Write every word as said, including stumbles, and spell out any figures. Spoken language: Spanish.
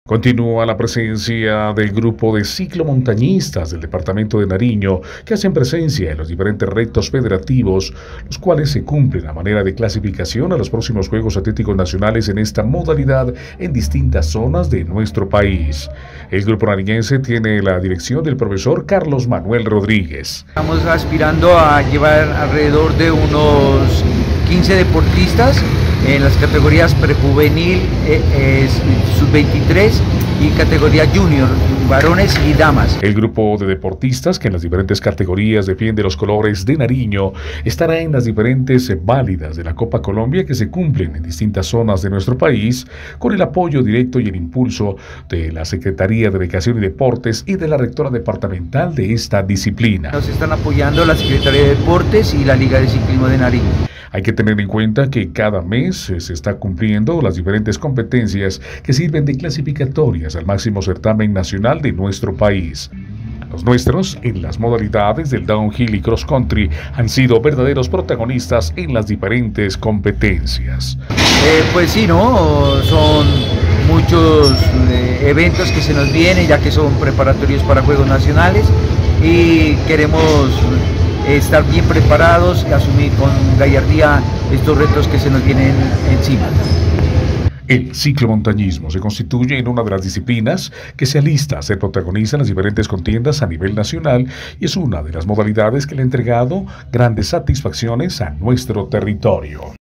Continúa la presencia del grupo de ciclomontañistas del departamento de Nariño que hacen presencia en los diferentes retos federativos, los cuales se cumplen a manera de clasificación a los próximos Juegos Atléticos Nacionales en esta modalidad en distintas zonas de nuestro país. El grupo nariñense tiene la dirección del profesor Carlos Manuel Rodríguez. Estamos aspirando a llevar alrededor de unos quince deportistas en las categorías prejuvenil, eh, sub veintitrés y categoría junior, varones y damas. El grupo de deportistas que en las diferentes categorías defiende los colores de Nariño estará en las diferentes válidas de la Copa Colombia que se cumplen en distintas zonas de nuestro país con el apoyo directo y el impulso de la Secretaría de Educación y Deportes y de la rectora departamental de esta disciplina. Nos están apoyando la Secretaría de Deportes y la Liga de Ciclismo de Nariño. Hay que tener en cuenta que cada mes se está cumpliendo las diferentes competencias que sirven de clasificatorias al máximo certamen nacional de nuestro país. Los nuestros, en las modalidades del downhill y cross country, han sido verdaderos protagonistas en las diferentes competencias. Eh, pues sí, ¿no? Son muchos eh, eventos que se nos vienen, ya que son preparatorios para Juegos Nacionales y queremos estar bien preparados y asumir con gallardía estos retos que se nos vienen encima. El ciclomontañismo se constituye en una de las disciplinas que se alista a ser protagonista en las diferentes contiendas a nivel nacional y es una de las modalidades que le ha entregado grandes satisfacciones a nuestro territorio.